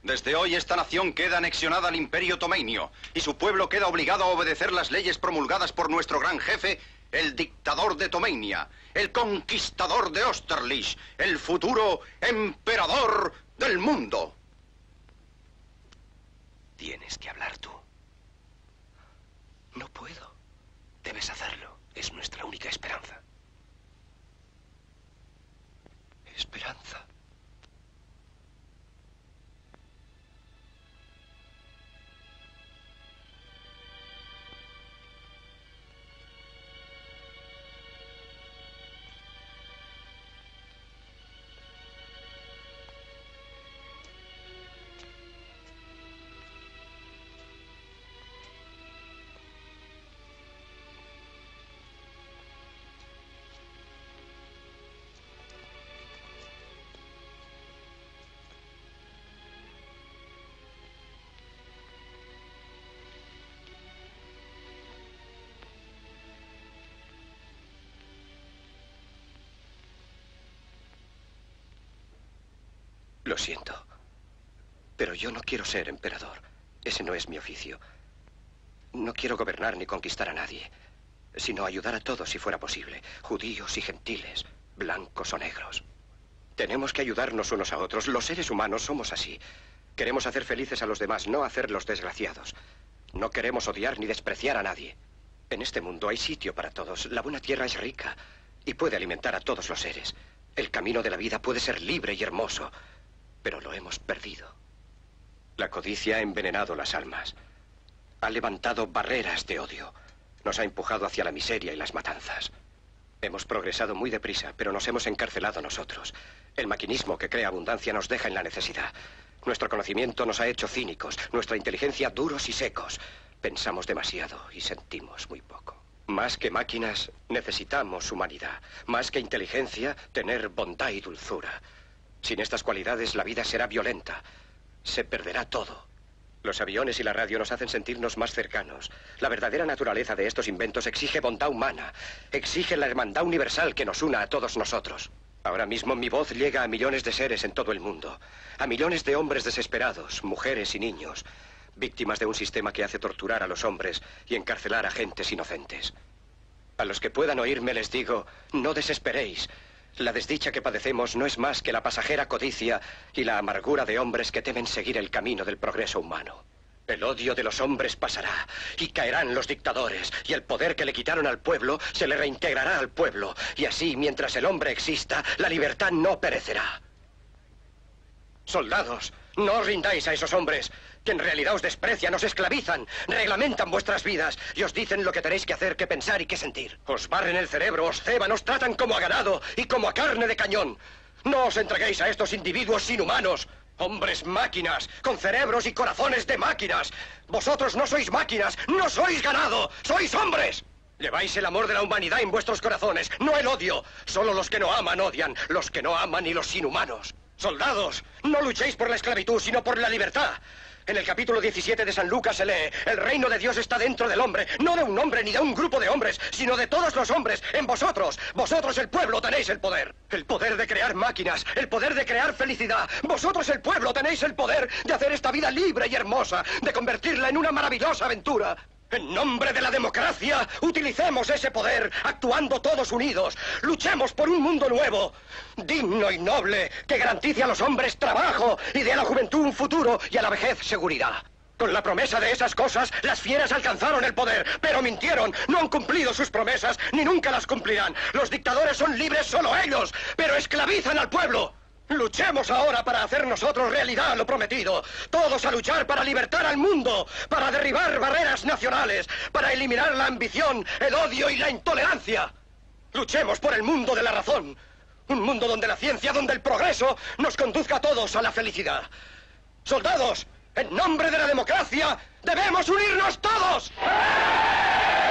Desde hoy esta nación queda anexionada al Imperio Tomeinio y su pueblo queda obligado a obedecer las leyes promulgadas por nuestro gran jefe, el dictador de Tomeinia, el conquistador de Austerlitz, el futuro emperador del mundo. Tienes que hablar tú. No puedo. Debes hacerlo. Es nuestra única esperanza. Esperanza. Lo siento, pero yo no quiero ser emperador. Ese no es mi oficio. No quiero gobernar ni conquistar a nadie, sino ayudar a todos si fuera posible, judíos y gentiles, blancos o negros. Tenemos que ayudarnos unos a otros. Los seres humanos somos así. Queremos hacer felices a los demás, no hacerlos desgraciados. No queremos odiar ni despreciar a nadie. En este mundo hay sitio para todos. La buena tierra es rica y puede alimentar a todos los seres. El camino de la vida puede ser libre y hermoso, pero lo hemos perdido. La codicia ha envenenado las almas. Ha levantado barreras de odio. Nos ha empujado hacia la miseria y las matanzas. Hemos progresado muy deprisa, pero nos hemos encarcelado nosotros. El maquinismo que crea abundancia nos deja en la necesidad. Nuestro conocimiento nos ha hecho cínicos, nuestra inteligencia duros y secos. Pensamos demasiado y sentimos muy poco. Más que máquinas, necesitamos humanidad. Más que inteligencia, tener bondad y dulzura. Sin estas cualidades, la vida será violenta. Se perderá todo. Los aviones y la radio nos hacen sentirnos más cercanos. La verdadera naturaleza de estos inventos exige bondad humana. Exige la hermandad universal que nos una a todos nosotros. Ahora mismo mi voz llega a millones de seres en todo el mundo. A millones de hombres desesperados, mujeres y niños. Víctimas de un sistema que hace torturar a los hombres y encarcelar a gentes inocentes. A los que puedan oírme les digo, no desesperéis. La desdicha que padecemos no es más que la pasajera codicia y la amargura de hombres que temen seguir el camino del progreso humano. El odio de los hombres pasará y caerán los dictadores y el poder que le quitaron al pueblo se le reintegrará al pueblo. Y así, mientras el hombre exista, la libertad no perecerá. Soldados, no os rindáis a esos hombres que en realidad os desprecian, os esclavizan, reglamentan vuestras vidas y os dicen lo que tenéis que hacer, que pensar y que sentir. Os barren el cerebro, os ceban, os tratan como a ganado y como a carne de cañón. No os entreguéis a estos individuos inhumanos. Hombres máquinas, con cerebros y corazones de máquinas. Vosotros no sois máquinas, no sois ganado, sois hombres. Lleváis el amor de la humanidad en vuestros corazones, no el odio. Solo los que no aman odian, los que no aman y los inhumanos. Soldados, no luchéis por la esclavitud, sino por la libertad. En el capítulo 17 de San Lucas se lee, el reino de Dios está dentro del hombre, no de un hombre ni de un grupo de hombres, sino de todos los hombres, en vosotros. Vosotros, el pueblo, tenéis el poder. El poder de crear máquinas, el poder de crear felicidad. Vosotros, el pueblo, tenéis el poder de hacer esta vida libre y hermosa, de convertirla en una maravillosa aventura. En nombre de la democracia, utilicemos ese poder, actuando todos unidos. Luchemos por un mundo nuevo, digno y noble, que garantice a los hombres trabajo y dé a la juventud un futuro y a la vejez seguridad. Con la promesa de esas cosas, las fieras alcanzaron el poder, pero mintieron, no han cumplido sus promesas, ni nunca las cumplirán. Los dictadores son libres solo ellos, pero esclavizan al pueblo. Luchemos ahora para hacer nosotros realidad lo prometido. Todos a luchar para libertar al mundo, para derribar barreras nacionales, para eliminar la ambición, el odio y la intolerancia. Luchemos por el mundo de la razón. Un mundo donde la ciencia, donde el progreso nos conduzca a todos a la felicidad. Soldados, en nombre de la democracia, debemos unirnos todos.